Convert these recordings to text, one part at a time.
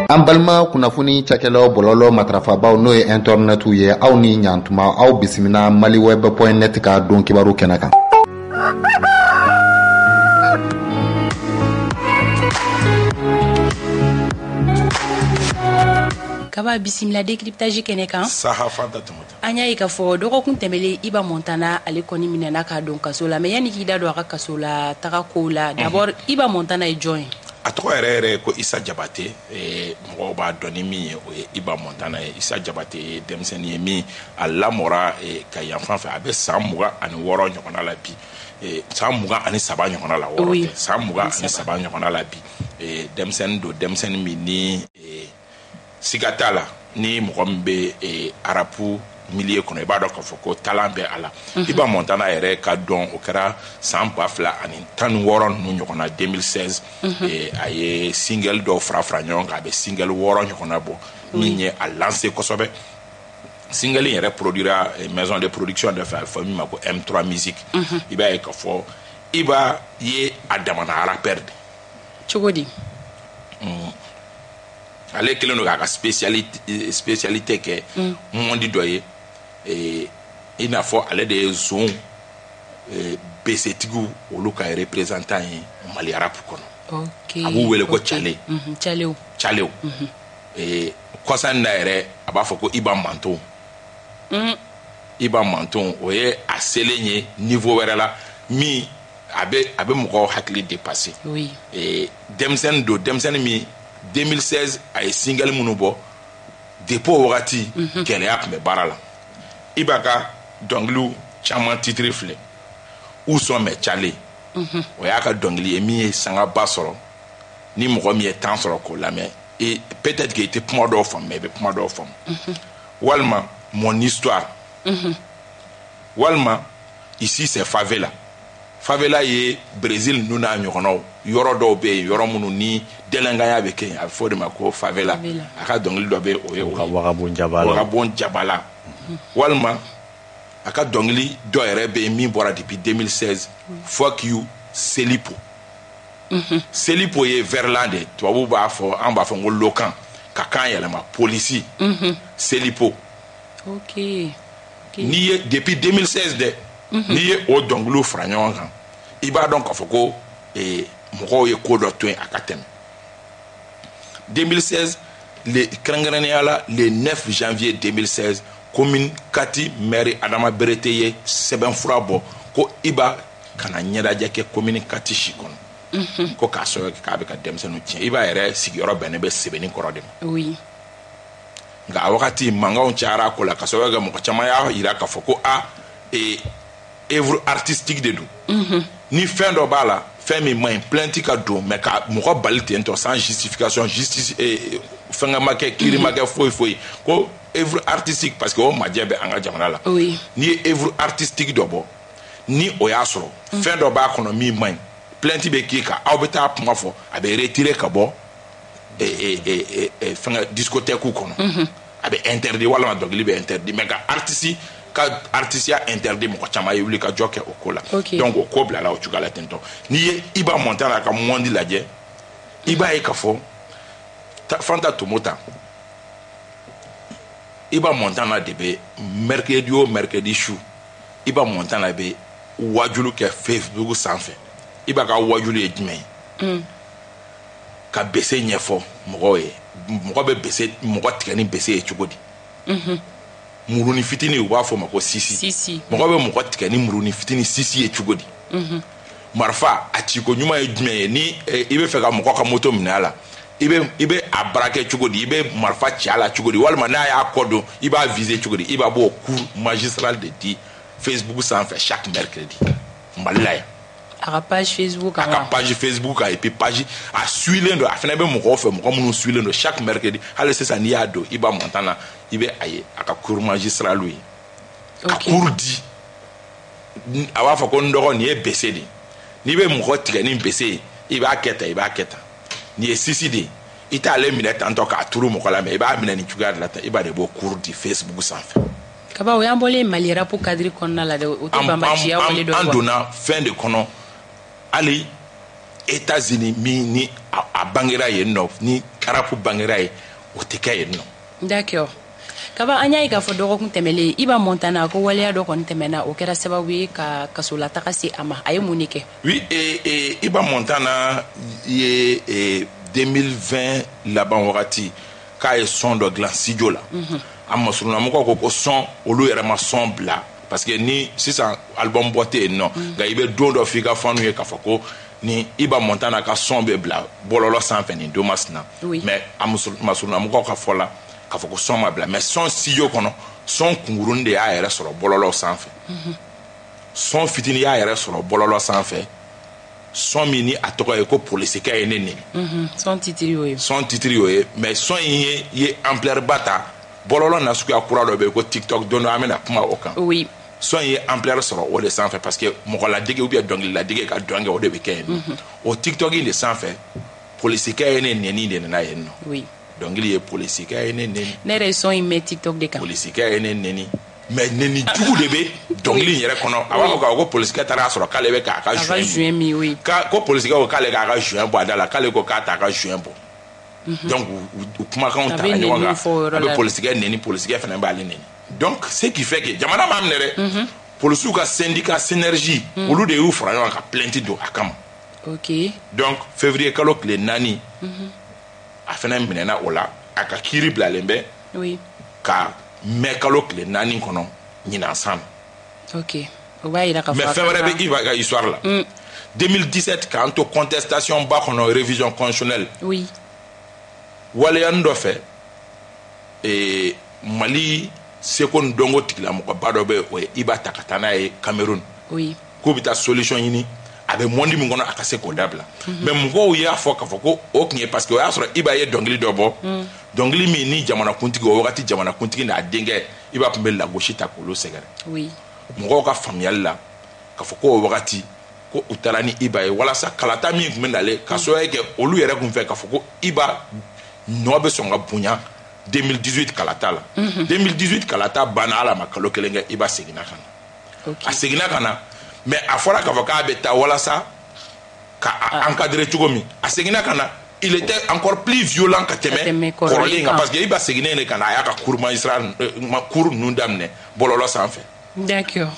An balima kunnafoni cakɛlaw bɔlɔlɔ matarafabaw n'o ye internetu ye aw ni ɲantuma aw bisimila maliweb.net ka don kibaru kɛnɛ kan. Kaba bisimila décryptage kɛnɛ kan. Saha Fanta Tumata. An y'a ye k'a fɔ dɔgɔkun tɛmɛlen Iba Montana ale kɔni minɛna k'a don kaso la mais yanni k'i da don a ka kaso la taga kow la d'abord Iba Montana ye jɔn ye? A tɔgɔ yɛrɛ ko Isa Jabate mɔgɔw b'a dɔn ni min ye o ye Iba Montana ye. Isa Jabate ye denmisɛnnin ye min a lamɔra ka yan fan fɛ a bɛ san 26 ɲɔgɔnna la bi san 23 ɲɔgɔnna la wɔɔrɔ tɛ san 23 ɲɔgɔnna la bi denmisɛnnin don denmisɛnnin min ni siga t'a la ni mɔgɔ min bɛ arabu milieu kɔnɔ i b'a dɔn k'a fɔ ko talent bɛ a la. Iba Montana yɛrɛ ka dɔn o kɛra san 2016 ninnu ɲɔgɔn na 2016 a ye single dɔw fara ɲɔgɔn kan a bɛ single 6 ɲɔgɔnna bɔ min ye a lancé kosɛbɛ. Single yɛrɛ produira maison de production de fɛ a bɛ fɔ min ma ko M3 Music. I b'a ye k'a fɔ Iba ye a damana rappeur de. Cogo di? Ale kelen don k'a ka spécialité kɛ mondi dɔ ye i n'a fɔ ale de ye zon besetigiw olu ka représentant ye Mali arabu kɔnɔ a b'u wele ko Calew kɔsan da yɛrɛ a b'a fɔ ko Iba Manton Iba Manton o ye a selen ye niveau wɛrɛ la min a bɛ mɔgɔw hakili dépasser denmisɛnnin don denmisɛnnin min 2016 a ye single minnu bɔ depuis o wagati gɛlɛya tun bɛ baara la Iba ka dɔnkiliw caman titre filɛ où sont mes Cale o y'a ka dɔnkili ye min ye sangaba sɔrɔ ni mɔgɔ min ye temps sɔrɔ k'o lamɛn et peut-être que i tɛ kuma dɔw faamu mais i bɛ kuma dɔw faamu walima mon histoire walima ici c'est favela ye Brésil ninnu n'a ɲɔgɔnnaw yɔrɔ dɔw bɛ yen yɔrɔ minnu ni dɛlɛnganya bɛ kɛ yen a bɛ fɔ o de ma ko favela a ka dɔnkili dɔ bɛ yen o ye Wagabon Jabala walima a ka dɔnkili dɔ yɛrɛ bɛ yen min bɔra depuis 2016 fuck you Selipo Selipo ye verlan de tubabuw b'a fɔ an b'a fɔ ko lokan ka kan yɛlɛma polisi Selipo n'i ye depuis 2016 dɛ n'i ye o dɔnkiliw fara ɲɔgɔn kan i b'a dɔn k'a fɔ ko mɔgɔw ye ko dɔ to yen a ka tɛmɛ 2016 kɛrɛnkɛrɛnnenya la le 9 janvier 2016 commune Kati maire Adama Berete ye sɛbɛnfura bɔ ko Iba kana ɲɛnajɛ kɛ commune Kati si kɔnɔ ko k'a sɔrɔ k'a bɛ ka denmisɛnninw tiɲɛ Iba yɛrɛ sigiyɔrɔ bɛnnen bɛ Sebeni kɔrɔ de ma nka a wagati mankanw cayara ko la k'a sababu kɛ mɔgɔ caman y'a yira k'a fɔ ko œuvre artistique de don ni fɛn dɔ b'a la fɛn min man ɲi plainte ka don mais ka mɔgɔ bali ten tɔ sans justification justice fɛnkɛ ma kɛ kiiri ma kɛ foyi ko œuvre artistique parce que o majɛ bɛ an ka jamana la n'i ye œuvre artistique dɔ bɔ ni o y'a sɔrɔ fɛn dɔ b'a kɔnɔ min man ɲi plainte bɛ k'i kan aw bɛ taa kuma fɔ a bɛ retirer ka bɔ fɛnkɛ discothèque kɔnɔ a bɛ interdit walima dɔnkili bɛ interdit mais ka artisia interdit mɔgɔ caman ye wuli ka jɔ kɛ o ko la donc o ko bilala o cogoya la ten tɔ n'i ye Iba Montana ka mondi lajɛ i b'a ye k'a fɔ Fanta Tumota Iba Montana de bɛ mercredi o mercredi su Iba Montana bɛ wajulu kɛ Facebook sanfɛ Iba ka wajulu ye jumɛn ye ka bese ɲɛfɔ mɔgɔw ye mɔgɔ bɛ bese mɔgɔ tigɛ ni bese ye cogo di muruni fitini u b'a fɔ ma ko sisi mɔgɔ bɛ mɔgɔ tigɛ ni muruni fitini sisi ye cogo di marifa a ciko ɲuman ye jumɛn ye ni i bɛ fɛ ka mɔgɔ ka moto minɛ a la i bɛ a barakɛ cogo di i bɛ marifa ci a la cogo di walima n'a y'a kɔ dɔn i b'a viser cogo di i b'a b'o cours magistral de di Facebook sanfɛ chaque mercredi Mali la yan a ka page Facebook kan et puis page a suilen don a fana bɛ mɔgɔw fɛ mɔgɔ minnu suilen don chaque mercredi hali sisan n'i y'a don Iba Montana i bɛ a ye a ka cours magistral ye a cours di a b'a fɔ ko n dɔgɔ nin ye bese de n'i bɛ mɔgɔ tigɛ ni bese ye i b'a kɛ tan nin ye sisi de i t'ale minɛ tantɔ k'a turu mɔgɔ la mais i b'a minɛ nin cogoya de la tan i b'a de b'o cours di Facebook sanfɛ kaba o y'an bɔlen Mali rap cadre kɔnɔna la dɛ o tɛ banbaaciya wale dɔ an donna fɛn de kɔnɔ hali États-Unis ni a bangera yen no ni karapu bangera ye o te kɛ yen no. D'accord. Kaba anya yi ka fɔ dɔgɔkun tɛmɛlen Iba Montana ko waleya dɔ kɔni tɛmɛna o kɛra sababu ye ka kasola taga se a ma a ye mun de kɛ? Oui, Iba Montana ye 2020 laban wagati k'a ye son dɔ dilan studio la. A masurunamɔgɔw ko son olu yɛrɛ ma son bila parce que ni sisan album bɔ tɛ yen nɔ nka i bɛ don dɔ f'i ka fanu ye k'a fɔ ko ni Iba Montana ka son bɛ bila bɔlɔlɔ sanfɛ nin don masina mais a masurunamɔgɔw ka fɔ la k'a fɔ ko son ma bila mais son studio kɔnɔ son kunkurunin de y'a yɛrɛ sɔrɔ bɔlɔlɔ sanfɛ son fitinin y'a yɛrɛ sɔrɔ bɔlɔlɔ sanfɛ son min ni a tɔgɔ ye ko polisikɛ ye ne neni son titiri y'o ye son titiri y'o ye mais son in ye ampleur ba ta bɔlɔlɔ nasuguya kura dɔ bɛ yen ko TikTok don dɔ an bɛna kuma o kan oui son ye ampleur sɔrɔ o de sanfɛ parce que mɔgɔ ladege ou bien dɔnkililadege ka dɔn kɛ o de bɛ kɛ yen nɔ o TikTok in de sanfɛ polisikɛ ye ne neni de nana yen nɔ oui dɔnkili ye polisikɛ ye ne neni ne yɛrɛ ye son in mɛn TikTok de kan polisikɛ ye ne neni mais neni jugu de bɛ dɔnkili in yɛrɛ kɔnɔ a b'a fɔ k'a fɔ ko polisikɛ taara a sɔrɔ k'ale bɛ k'a ka juin min oui ko polisikɛ ko k'ale k'a ka juin bɔ a da la k'ale ko k'a t'a ka juin bɔ donc u kumakanw ta ɲɔgɔn kan a bɛ polisikɛ neni polisikɛ fana b'ale neni donc ce qui fait que jamana m'a minɛ dɛ polisiw ka syndicat synergie olu de y'u fara ɲɔgɔn kan ka plainte don a kama ok donc février kalo tile 4 a fana minɛna o la a ka kiiri bilalen bɛ oui ka mai kalo tile 4 kɔnɔ ɲinan san ok o b'a yira ka fɔ mais fɛn wɛrɛ bɛ Iba ka histoire la 2017 k'an to contestation ba kɔnɔ révision constitutionnelle oui waleyanin dɔ fɛ Mali seko ni dɔnko tigilamɔgɔba dɔ bɛ o ye Iba ta ka taa n'a ye Cameroun oui k'o bɛ taa solution ɲini a bɛ mondi min kɔnɔ a ka se k'o dabila mais mɔgɔw y'a fɔ k'a fɔ ko o tun ye parce que o y'a sɔrɔ Iba ye dɔnkili dɔ bɔ dɔnkili min ni jamanakuntigi o wagati jamanakuntigi n'a denkɛ Iba tun bɛ lagosi ta k'olu sɛgɛrɛ oui mɔgɔw ka faamuyali la k'a fɔ ko o wagati ko u taara ni Iba ye walasa kalata min tun bɛ nale ka sababu kɛ olu yɛrɛ tun fɛ k'a fɔ ko Iba nɔ bɛ sɔn ka bonya 2018 kalata la 2018 kalata banna ala ma kalo kelen kɛ Iba seginna ka na a seginna ka na mais a fɔra k'a fɔ k'a bɛ taa walasa ka encadrer cogo min a seginna ka na il était encore plus violent ka tɛmɛ kɔrɔlen kan parce que Iba seginnen de ka na a y'a ka cour magistral cour ninnu daminɛ bɔlɔlɔ sanfɛ d'accord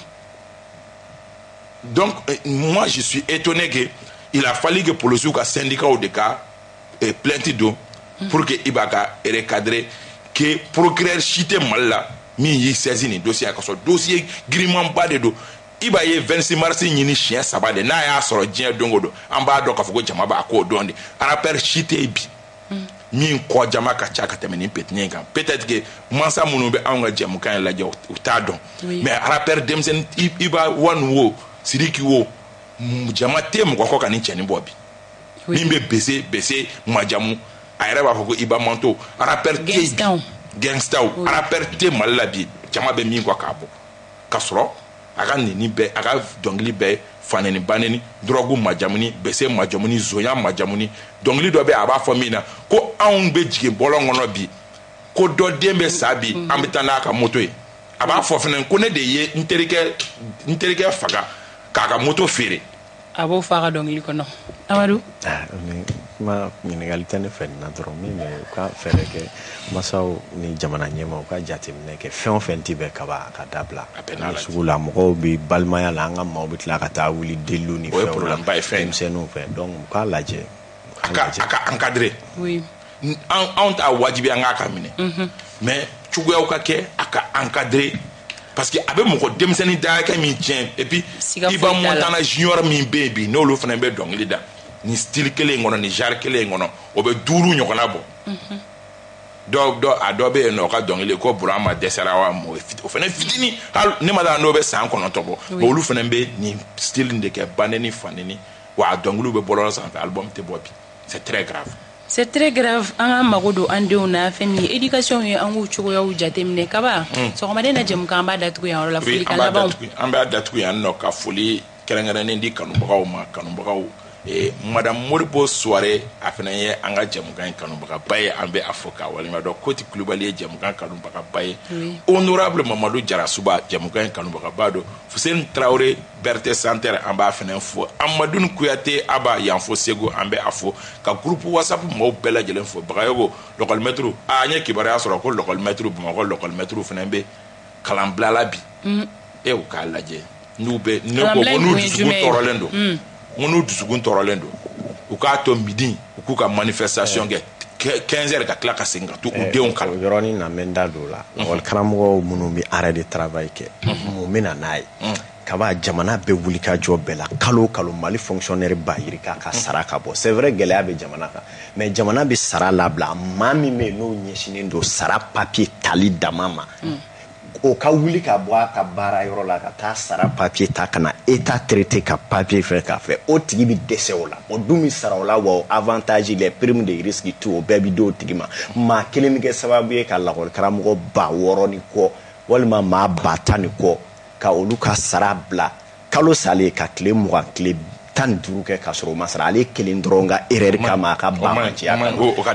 donc moi je suis étonné que il a fallu que policiers ka syndicat de ka plainte don pour que Iba ka recadrer que procureur cité Mali la min y'i saisi nin dossier a ka sɔrɔ dossier giriman ba de don Iba ye 26 mars ɲini siɲɛ 3 de n'a y'a sɔrɔ diɲɛ don o don an b'a dɔn k'a fɔ ko jama b'a k'o dɔn de rappeur cité bi min kɔ jama ka ca ka tɛmɛ nin pétiɲɛ kan peut-être que mansa minnu bɛ anw ka jɛmukan in lajɛ u t'a dɔn mais rappeur denmisɛnnin Iba wani wo Sidiki wo jama tɛ mɔgɔ kɔ ka nin cɛnin bɔ bi min bɛ bese majamu a yɛrɛ b'a fɔ ko Iba manto rappeur tɛ gangsta rappeur tɛ Mali la bi jama bɛ min kɔ k'a bɔ ka sɔrɔ a ka neni bɛɛ a ka dɔnkili bɛɛ fanɛni banɛni drogue majamuni bese majamuni zonya majamuni dɔnkili dɔ bɛ a b'a fɔ min na ko anw bɛ jigin bɔlɔn kɔnɔ bi ko dɔ den bɛ sa bi an bɛ taa n'a ka moto ye a b'a fɔ fɛnɛ ko ne de ye n terikɛ faga k'a ka moto feere a b'o fɔ a ka dɔnkili kɔnɔ Amadu kuma ɲininkali tɛ ne fɛ nin na dɔrɔn min bɛ u ka fɛɛrɛ kɛ masaw ni jamana ɲɛmaaw ka jateminɛ kɛ fɛn o fɛn tɛ bɛn kaba ka dabila sugu la mɔgɔw bɛ balimaya la an ka maaw bɛ tila ka taa wuli deliw ni fɛnw la denmisɛnninw fɛ donc u k'a lajɛ a ka encadrer anw t'a wajibi an k'a ka minɛ mais cogoyaw ka kɛ a ka encadrer parce que a bɛ mɔgɔ denmisɛnnin dayakɛ min tiɲɛ et puis Iba Montana junior min bɛ yen bi n'olu fana bɛ dɔnkili da ni style kelen in kɔnɔ ni genre kelen in kɔnɔ o bɛ 5 ɲɔgɔnna bɔ a dɔ bɛ yen nɔ o ka dɔnkili ko Burama dɛsɛra wa o fana fitinin hali ne ma dɔn n'o bɛ san 9 bɔ mais olu fana bɛ nin style in de kɛ banɛni fanɛni wa a dɔnkiliw bɛ bɔlɔlɔ sanfɛ album tɛ bɔ bi c'est très grave. C'est très grave an ka mago don an denw na fɛn min ye éducation ye an k'u cogoyaw jateminɛ Kaba sɔgɔmaden na jɛmukan an b'a datugu yan yɔrɔ la folikan labanw an b'a datugu yan nɔ ka foli kɛrɛnkɛrɛnnen di kanubagaw ma kanubagaw madame Moribo Soare a fana ye an ka jamukan kanubaga ba ye an bɛ a fɔ k'a walima dɔn Koti Kulibali ye jamukan kanubaga ba ye honorable Mamadou Jarasuba jamukan kanubaga ba don Fuseni Traoré Berthe Santere an b'a fana fɔ Amadou Kuyate Aba yan fɔ Segu an bɛ a fɔ ka groupe WhatsApp mɔgɔw bɛɛ lajɛlen fɔ Bagayogo l'école maître an ye kibaruya sɔrɔ ko l'école maître Bamakɔ l'école maître fana bɛ kalan bilala bi e u k'a lajɛ n'u bɛ ne ko n'u dusukun tɔɔrɔlen don n'u dusukun tɔɔrɔlen don u k'a to midi u k'u ka manifestation kɛ 15 heures ka tila ka segin ka to u denw kalan yɔrɔnin na mɛ n da don la école karamɔgɔw minnu bɛ arrêt de travail kɛ mun bɛ na n'a ye kaba jamana bɛ wuli ka jɔ bɛɛ la kalo kalo Mali fonctionnaire ba yiri k'a ka sara ka bɔ c'est vrai gɛlɛya bɛ jamana kan mais jamana bɛ sara labila maa min bɛ yen n'o ɲɛsinnen don sara papier tali dama ma o ka wuli ka bɔ a ka baara yɔrɔ la ka taa sara papier ta kana état traité ka papier fɛ k'a fɛ o tigi bi dɛsɛ o la o dun bi sara o la wa avantage les primes de risque tout o bɛɛ bi d'o tigi ma maa kelen bi kɛ sababu ye ka lakɔli karamɔgɔ 6,000 ni kɔ walima maa 10,000 ni kɔ ka olu ka sara bila kalo salen ka tile 20 tile 15 kɛ ka sɔrɔ o ma sara ale kelen dɔrɔn ka erreur kama a ka ban ci a kan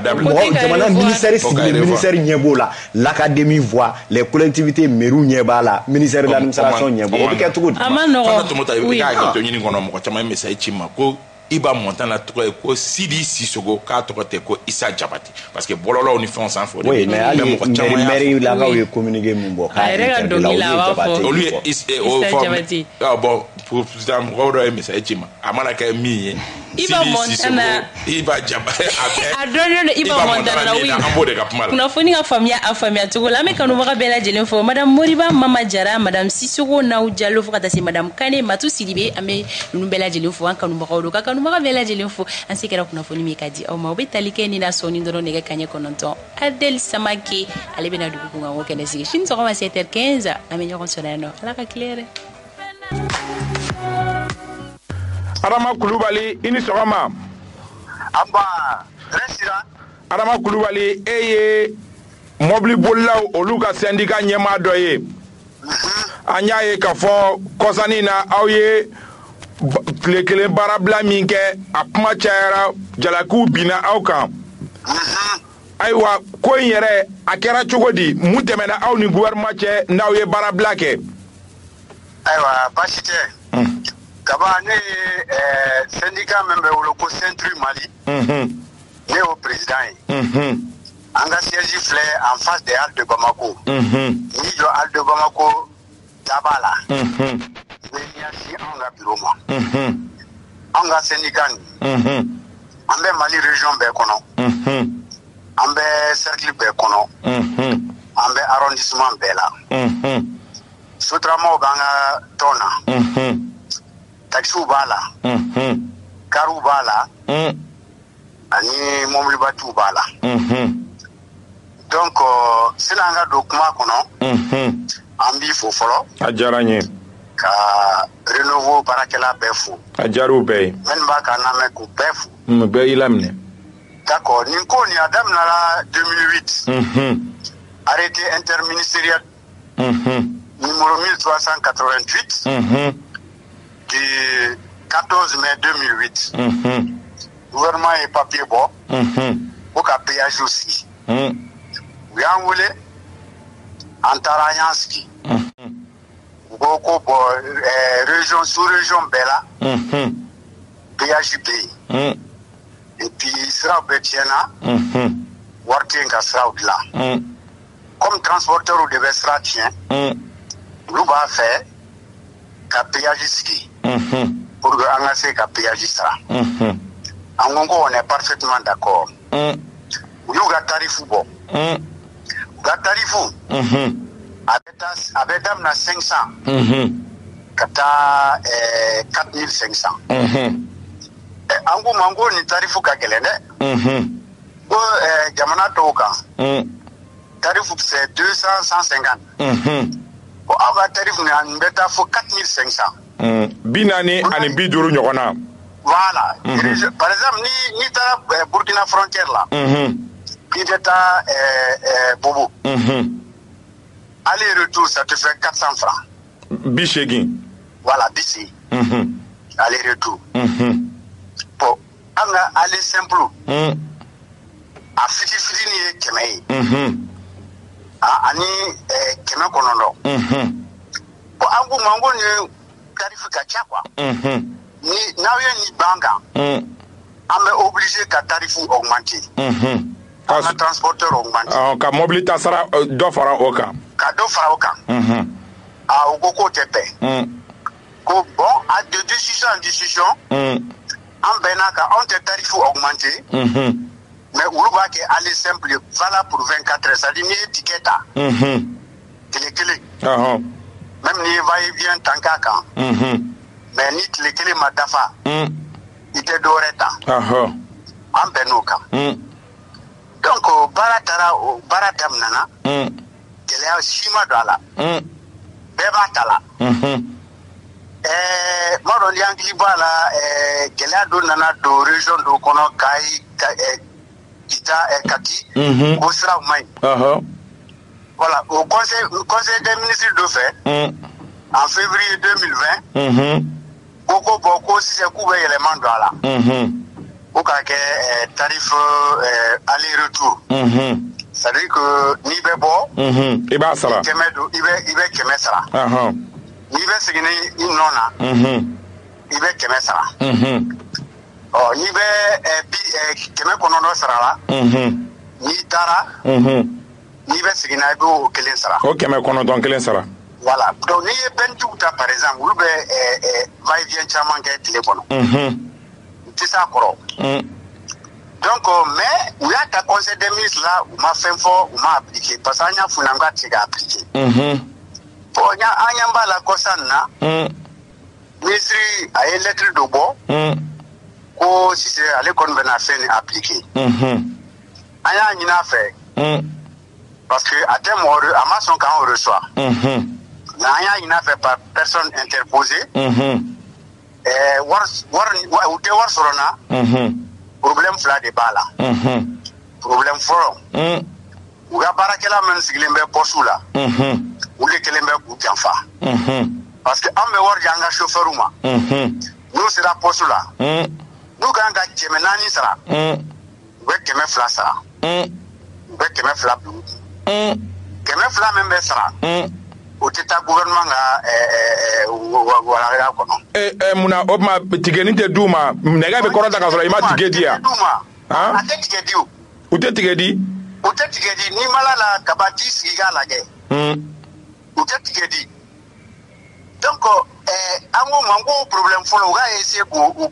jamana ministère civil ministère ɲɛ b'o la l'académie voit les collectivités mairies ɲɛ b'a la ministère de l'administration ɲɛ b'o bɛ kɛ cogo di a ma nɔgɔ tomota i bɛ k'a hakili to ɲini kɔnɔ mɔgɔ caman bɛ sa i ci ma ko Iba Montana tɔgɔ ye ko Sidi Sissogo k'a tɔgɔ tɛ ko Issa Jabate parce que bɔlɔlɔw ni fɛnw sanfɛ oui mais hali mairie lakaw ye communiqué min bɔ a yɛrɛ ka dɔnkili la a b'a fɔ olu ye Issa Jabate bon pour mɔgɔw dɔ ye misali ci ma a mana kɛ min ye Iba Montana Iba Jabate a dɔnnen don Iba Montana oui an b'o de ka kuma la kunnafoni ka faamuya a faamuya cogo la an bɛ kanubaga bɛɛ lajɛlen fɔ madame Moriba Mama Jara madame Sissogo Naw Diallo fo ka taa se madame Kane Matu Sidibe an bɛ ninnu bɛɛ lajɛlen fɔ an kanubagaw don ka kanubaga bɛɛ lajɛlen fo an se kɛra kunnafoni min ka di aw ma o bɛ tali kɛ ni na sɔnni dɔrɔn nɛgɛ kaɲɛ 9 Adel Samake ale bɛna dugu kun kan o kɛnɛ sigi sini sɔgɔma 7h15 an bɛ ɲɔgɔn sɔrɔ yan nɔ ala ka tile yɛrɛ Adama Kulubali i ni sɔgɔma Adama Kulubali e ye mobili bolilaw olu ka syndicat ɲɛmaa dɔ ye an y'a ye k'a fɔ kɔsani na aw ye tile kelen baarabila min kɛ a kuma cayara jalakiw binna aw kan ayiwa ko in yɛrɛ a kɛra cogo di mun tɛmɛna aw ni gouvernement cɛ n'aw ye baarabila kɛ ayiwa baasi tɛ kaba ne ye syndicat min bɛ wolo ko Centre Mali ne y'o président ye an ka siège filɛ en face des Halles de Bamako n'i jɔ Halles de Bamako da b'a la i bɛ ɲɛsin anw ka bureau ma anw ka syndicat nin an bɛ Mali région bɛɛ kɔnɔ an bɛ cercle bɛɛ kɔnɔ an bɛ arrondissement bɛɛ la sotramaw b'an ka tɔn na taxiw b'a la kariw b'a la ani mobilibatiw b'a la donc sani an ka don kuma kɔnɔ an b'i fo fɔlɔ a diyara n ye ka Renouveau baarakɛla bɛɛ fo a diyar'u bɛɛ ye minnu b'a kan lamɛn k'u bɛɛ fo bɛɛ y'i laminɛ d'accord nin ko nin a daminɛla 2008 arrêté interministériel numéro 1388 du 14 mai 2008 gouvernement ye papier bɔ ko ka péage sigi u y'an wele an taara an y'an sigi u ko ko bɔn région sous région bɛɛ la péage bɛ yen et puis siraw bɛɛ tiɲɛna wari tɛ yen ka siraw dilan comme transporteur de bɛ sira tiɲɛ olu b'a fɛ ka péage sigi pour que an ka se ka péage sara an ko ko on est parfaitement d'accord u y'u ka tarifu bɔ u ka tarifu a bɛ daminɛ 500 ka taa 4500 an ko ma ko nin tarifu ka gɛlɛn dɛ ko jamana tɔw kan tarifu c'est 200 150 ko aw ka tarifu nin bɛ taa fo 4500 40 ani 50 ɲɔgɔn na voilà par exemple ni taara Burkina frontière la k'i bɛ taa Bobo aller retour ça te fait 400 francs 80 voilà 80 aller retour anga aller simple a fiti ni kemei ani keme konondo bo angu mango ni tarifu ka chakwa ni nawe ni banga ame obligé ka tarifu augmenter ka transporteur augmenter ka mobilité sara do fara oka a ogoko tepe ko bon à de décision en décision en benaka on te tarifu augmenter mais uruba ke aller simple valable pour 24 heures, ça dit ni étiquette télé même ni va et vient tankaka mais ni télé madafa ite doreta en benoka donc baratam nana gelea shima dala beba tala maro ndi angli bala gelea do nana do région do kono kai kita kati osra mai voilà au conseil des ministres de fait en février 2020 beaucoup si c'est couvert élément dala au cas que tarif aller-retour c'est-à-dire que ni bebo iba sala kemedo ibe kemesara ni be sigine inona ibe kemesara oh ni be keme konono sara ni tara ni be sigine ibe kelen sara o keme konono kelen sara voilà donc ni bentu ta par exemple ou be va et vient chaman ke téléphone c'est ça koro donc mais où y a ta conseil des ministres là où m'a fait fort où m'a appliqué parce que anya funanga tiga appliqué pour anya ba la kosanna ministre a une lettre de bo ko si c'est aller kon bena fait appliqué anya nyina fait parce que à terme à maçon quand on reçoit na anya nyina fait par personne interposée war sorona problème fla de bala problème foro uga barakela men siglembe posula ule kelembe ku janfa parce que ambe war janga chauffeur uma nous sera posula nous ganga chemenani sara we keme fla sara we keme fla keme fla membe sara o teta gouvernement nga wala kono muna obma tigeni te duma nega be korota ka so ima tigedi ya ha ate tigedi o te tigedi ni malala kabati siga lage o te tigedi donc amo mango problème folo ga essayer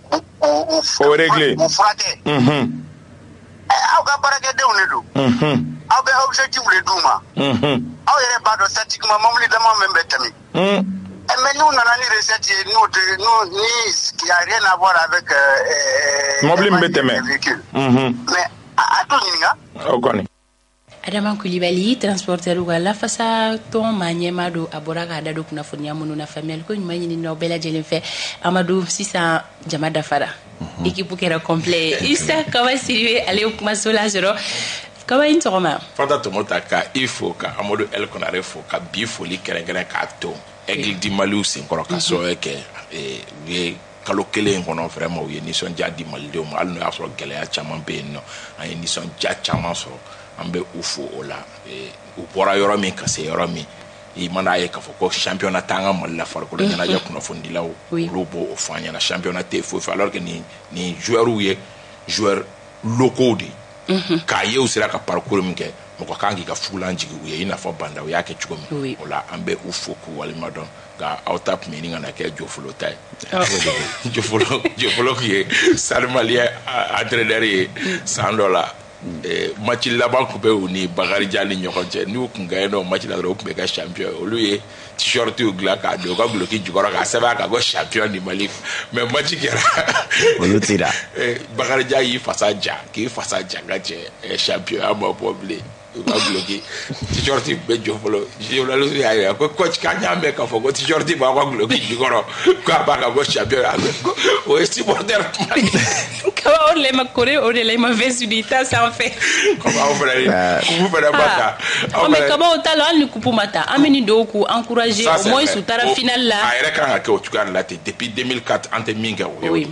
o régler o frate au ga barake de onedo au be objectif le duma au yere bado statiquement mamli dama membe tami mais nous on a ni recette nous ni qui a rien à voir avec mobile mbeteme mais à tout ninga okoni Adama Coulibaly transporteur wala fasa ton manyema do aboraka dado kuna fonia munu na famille ko nyuma ni no bela jelen fe Amadou Sisa Jamada Fara équipe kera complet Issa kawa siriwe ale kuma sola zero kawa intoma fata to motaka il faut ka Amadou El Konare faut ka bi foli kerengere ka to Aigle di Maliou sin koroka so ke we kalo kelen kono vraiment we ni son jadi malde mo alno aso gele ya chaman be no ay ni son ja chaman so ambe ufo ola u bora yoro mi kase yoro mi i mana ye ka foko championnat tanga malla far ko dana ja kuno fondi law lobo o fanya na championnat te fo alors que ni joueur locaux di ka ye usira ka parcours mi ke mo ko kangi ka fulanji ye ina fo banda o yake chukomi ola ambe ufo ku wali madon ga outap meaning na ke jofolo tay jofolo ki salmalia entraîneur $100 match là-bas coupé ou ni Bakary Diallo ñokonte ni ku ngayno match la ro be ka champion lui t-shirt ou gla ka do ka bloqué du gora ka seba ka go champion ni Mali mais match qui era on tira Bakary Diallo fasaja ki fasaja ngache champion amo problème ka bloqué t-shirt be jofolo je la lo ya ko coach ka nyame ka fo go t-shirt ba ko bloqué du gora ka ba ka go champion o supporter kawa on le makore on le ma vesudita ça en fait comment on fait vous faites pas ça mais comment on t'a le coupe mata ameni do ku encourager au moins sous tara finale là ah era kan ka o tukar là depuis 2004 ante minga oui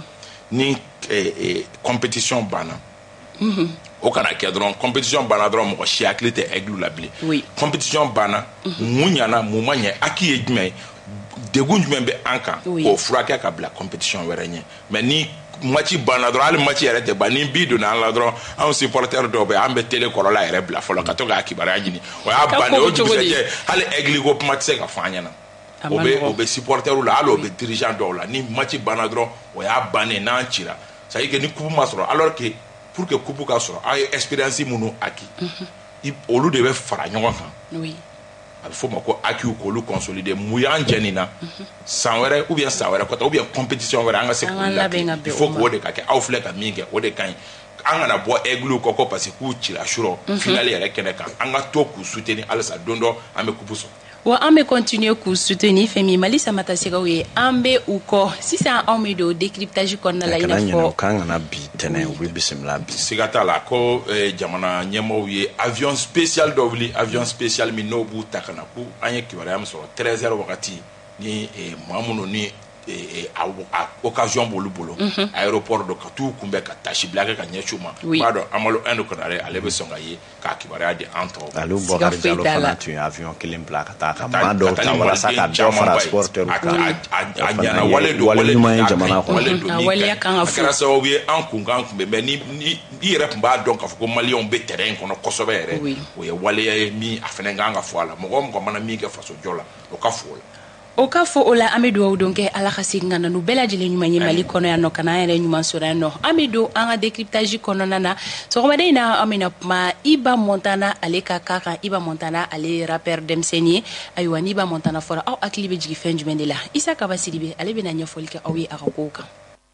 ni compétition banna o kana kɛ dɔrɔn compétition banna dɔrɔn mɔgɔ si hakili tɛ aigle la bilen compétition banna mun ɲana mun ma ɲɛ aki ye jumɛn ye degun jumɛn bɛ an kan k'o furakɛ ka bila compétition wɛrɛ ɲɛ mais ni match banna dɔrɔn hali match yɛrɛ tɛ ban ni bi donna an la dɔrɔn anw supporter dɔw bɛ an bɛ télé kɔrɔla yɛrɛ bila fɔlɔ ka to k'a kibaruya ɲini o y'a bannen o dugusɛjɛ hali aigle ko kuma tɛ se ka fɔ an ɲɛna o bɛ supporteru la hali o bɛ dirigeant dɔw la ni match banna dɔrɔn o y'a bannen n'an cira c'est à dire que ni coupe ma sɔrɔ alors que pour que coupe ka sɔrɔ a ye expérience minnu acquis olu de bɛ fara ɲɔgɔn kan a bɛ fɔ o ma ko acquis k'olu consolider mun y'an jɛ nin na san wɛrɛ ou bien san wɛrɛ kɔta ou bien compétition wɛrɛ an ka se k'u labɛn il faut k'o de ka kɛ aw filɛ ka min kɛ o de ka ɲi an kana bɔ aigle kɔ ko parce que k'u cira surɔ finale yɛrɛ kɛnɛ kan an ka to k'u soutenir halisa don dɔ an bɛ coupe sɔrɔ. Wa an bɛ continuer k'u soutenir fɛn min Mali samata segaw ye an bɛ u kɔ sisan anw bɛ don décryptage kɔnɔna la i n'a fɔ k'an kana bi tɛnɛ u bɛ bisimila bi siga t'a la ko jamana ɲɛmɔgɔw ye avion spécial dɔ wuli avion spécial min n'o b'u ta ka na ko an ye kibaruya min sɔrɔ 13h wagati ni maa minnu ni occasion b'olu bolo aéroport dɔ ka t'u kunbɛn ka tasi bila kɛ ka ɲɛsin u ma b'a dɔn Amadu Endo Konare ale bɛ sɔn ka ye k'a kibaruya di an tɔw ma. ale Bokari Jalo fana tun ye avion kelen bila ka taa ka maa dɔw ta walasa ka dɔ fara supporter kan a ɲana wale ɲuman ye jamana kɔnɔ waleya kan ka fɔ a kɛra sababu ye an kun kan kunbɛn mais ni yɛrɛ tun b'a dɔn k'a fɔ ko maliyɛnw bɛ terrain kɔnɔ kosɛbɛ yɛrɛ o ye waleya ye min a fana kan ka fɔ a la mɔgɔ o mɔgɔ mana min kɛ faso jɔ la o ka fɔ o la. O ka fɔ o la an bɛ dugawu don kɛ Ala ka segin ka na n'u bɛɛ lajɛlen ɲuman ye Mali kɔnɔ yan nɔ ka na an yɛrɛ ɲuman sɔrɔ yan nɔ an bɛ don an ka décryptage kɔnɔna na sɔgɔmada in na an bɛna kuma Iba Montana ale ka cas kan Iba Montana ale ye rappeur denmisɛnnin ye ayiwa ni Iba Montana fɔra aw hakili bɛ jigin fɛn jumɛn de la Isa Kaba Sidibe ale bɛna ɲɛfɔli kɛ aw ye a ka kow kan.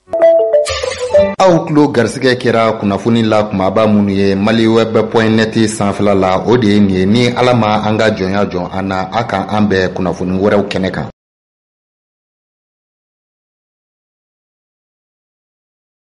aw tulo garisɛgɛ kɛra kunnafoni la kumaba minnu ye maliweb.net sanfɛla la o de ye nin ye ni Ala ma an ka jɔnya jɔn an na a kan an bɛɛ kunnafoni wɛrɛw kɛnɛ kan.